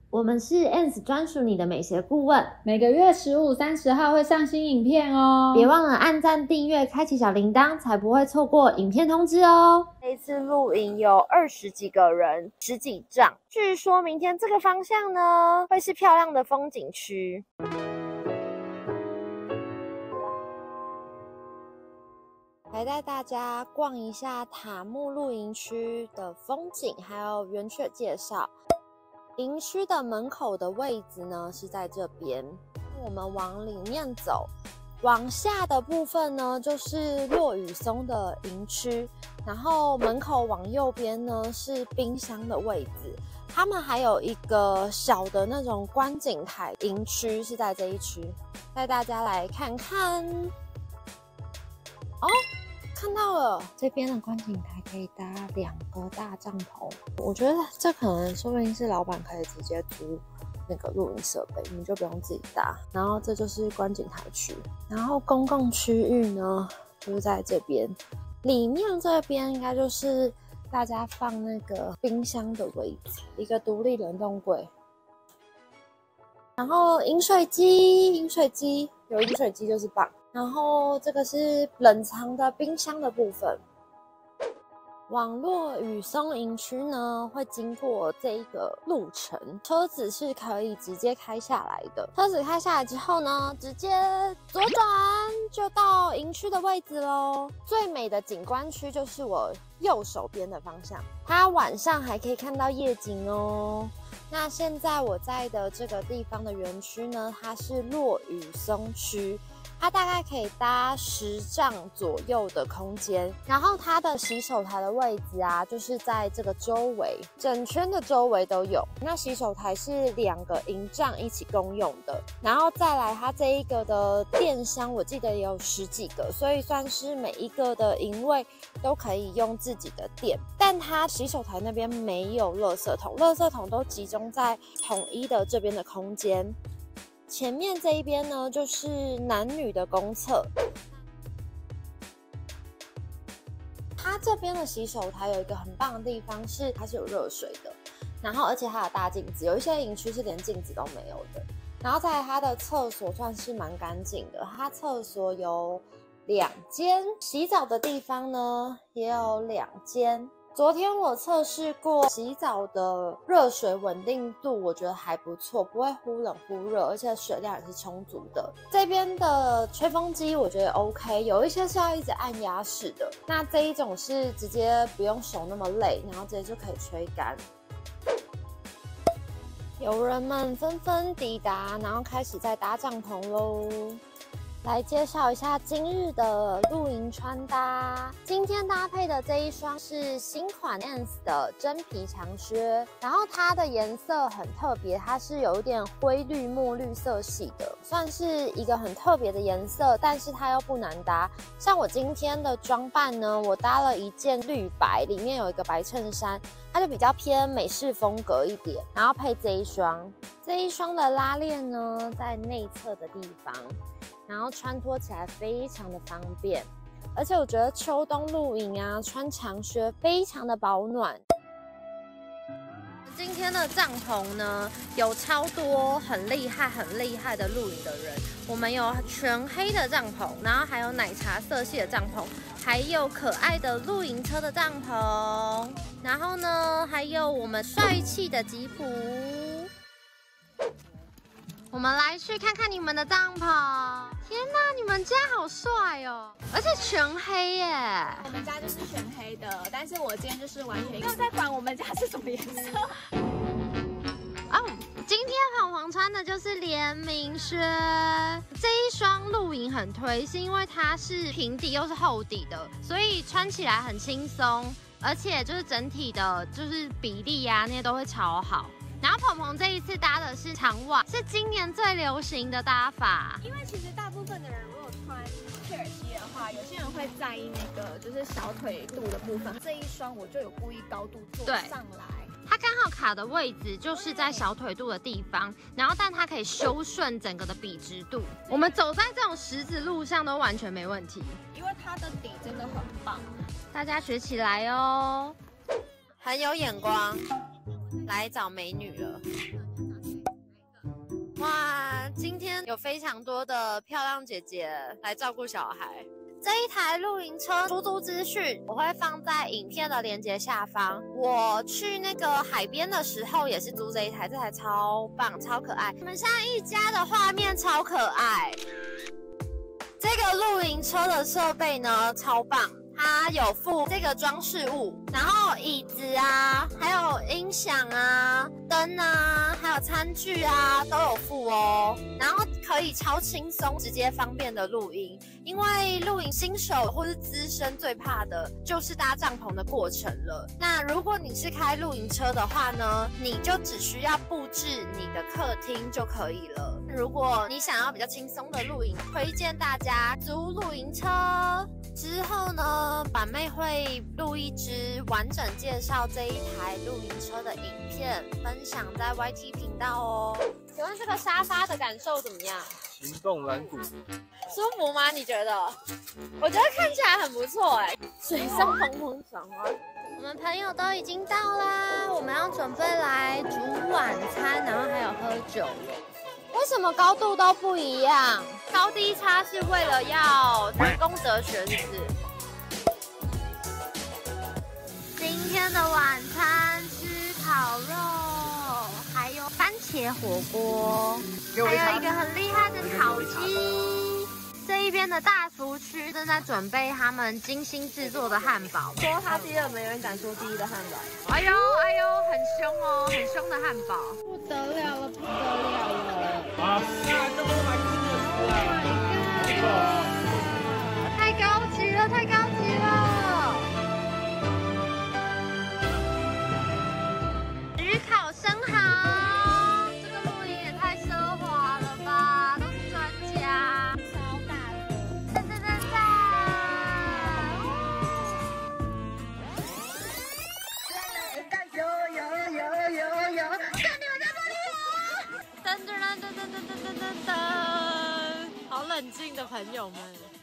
我们是 Ans 专属你的美学顾问， 每个月15、30号会上新影片哦， 别忘了按赞、订阅、开启小铃铛，才不会错过影片通知哦。这一次露营有20几个人，10几帐，据说明天这个方向呢会是漂亮的风景区。来带大家逛一下塔木露营区的风景，还有园区的介绍。营区的门口的位置呢是在这边，我们往里面走，往下的部分呢就是落羽松的营区，然后门口往右边呢是冰箱的位置。他们还有一个小的那种观景台，营区是在这一区，带大家来看看。哦，看到了，这边的观景台可以搭2个大帐篷，我觉得这可能说不定是老板可以直接租那个露营设备，你们就不用自己搭。然后这就是观景台区，然后公共区域呢就是在这边，里面这边应该就是大家放那个冰箱的位置，一个独立冷冻柜，然后饮水机有饮水机就是棒。然后这个是冷藏的冰箱的部分。往落羽松营区呢，会经过这一个路程，车子是可以直接开下来的。车子开下来之后呢，直接左转就到营区的位置咯。最美的景观区就是我右手边的方向，它晚上还可以看到夜景哦。那现在我在的这个地方的园区呢，它是落羽松区。它大概可以搭10帐左右的空间，然后它的洗手台的位置啊，就是在这个周围，整圈的周围都有。那洗手台是2个营帐一起共用的，然后再来它这一个的电箱，我记得也有10几个，所以算是每一个的营位都可以用自己的电。但它洗手台那边没有垃圾桶，垃圾桶都集中在统一的这边的空间。前面这一边呢，就是男女的公厕。它这边的洗手台有一个很棒的地方是，它是有热水的，然后而且还有大镜子，有一些营区是连镜子都没有的。然后再来它的厕所算是蛮干净的，它厕所有2间，洗澡的地方呢也有2间。昨天我测试过洗澡的热水稳定度，我觉得还不错，不会忽冷忽热，而且水量也是充足的。这边的吹风机我觉得 OK， 有一些是要一直按压式的，那这一种是直接不用手那么累，然后直接就可以吹干。游人们纷纷抵达，然后开始在搭帐篷咯。来介绍一下今日的露营穿搭。今天搭配的这一双是新款 Ans 的真皮长靴，然后它的颜色很特别，它是有一点灰绿墨绿色系的，算是一个很特别的颜色，但是它又不难搭。像我今天的装扮呢，我搭了一件绿白，里面有一个白衬衫，它就比较偏美式风格一点，然后配这一双。这一双的拉链呢，在内侧的地方。然后穿脱起来非常的方便，而且我觉得秋冬露营啊，穿长靴非常的保暖。今天的帐篷呢，有超多很厉害的露营的人。我们有全黑的帐篷，然后还有奶茶色系的帐篷，还有可爱的露营车的帐篷，然后呢，还有我们帅气的吉普。我们来去看看你们的帐篷。天哪，你们家好帅哦！而且全黑耶。 我们家就是全黑的，但是我今天就是完全没有在管我们家是什么颜色。 哦，今天黄黄穿的就是联名靴，这一双露营很推，是因为它是平底又是厚底的，所以穿起来很轻松，而且就是整体的，就是比例啊那些都会超好。然后鹏鹏这一次搭的是长袜，是今年最流行的搭法。 因为其实大部分的人如果穿切尔西的话，有些人会在意那个就是小腿肚的部分。这一双我就有故意高度做上来， 它刚好卡的位置就是在小腿肚的地方，然后但它可以修顺整个的笔直度。我们走在这种石子路上都完全没问题， 因为它的底真的很棒， 大家学起来哦，很有眼光。来找美女了。 非常多的漂亮姐姐来照顾小孩。这一台露营车出租资讯我会放在影片的连结下方。我去那个海边的时候也是租这一台，这台超棒超可爱。你们现在一家的画面超可爱。这个露营车的设备呢超棒。它有附这个装饰物，然后椅子啊，还有音响啊、灯啊，还有餐具啊都有附哦。然后可以超轻松、直接方便的露营，因为露营新手或是资深最怕的就是搭帐篷的过程了。那如果你是开露营车的话呢，你就只需要布置你的客厅就可以了。如果你想要比较轻松的露营，推荐大家租露营车。之后呢，板妹会录一支完整介绍这一台露营车的影片，分享在 YT 频道哦。请问这个沙发的感受怎么样？ 行动软骨， 舒服吗？你觉得？我觉得看起来很不错哎，水上蓬蓬床啊。我们朋友都已经到啦，我们要准备来煮晚餐，然后还有喝酒了。为什么高度都不一样？高低差是为了要3公折选址。今天的晚餐吃烤肉，还有番茄火锅，还有一个很厉害的烤鸡。这一边的大厨区正在准备他们精心制作的汉堡。说他第二，没人敢说第一的汉堡。哎呦哎呦，很凶哦，很凶的汉堡。 不得了了，不得了了！ 啊，这么买真的太高级了，太高级了！焗烤生蚝，这个露营也太奢华了吧，都是专家。超大颗！赞赞赞赞！有！看你们在哪里有！噔噔噔噔噔噔噔噔噔！好冷静的朋友们。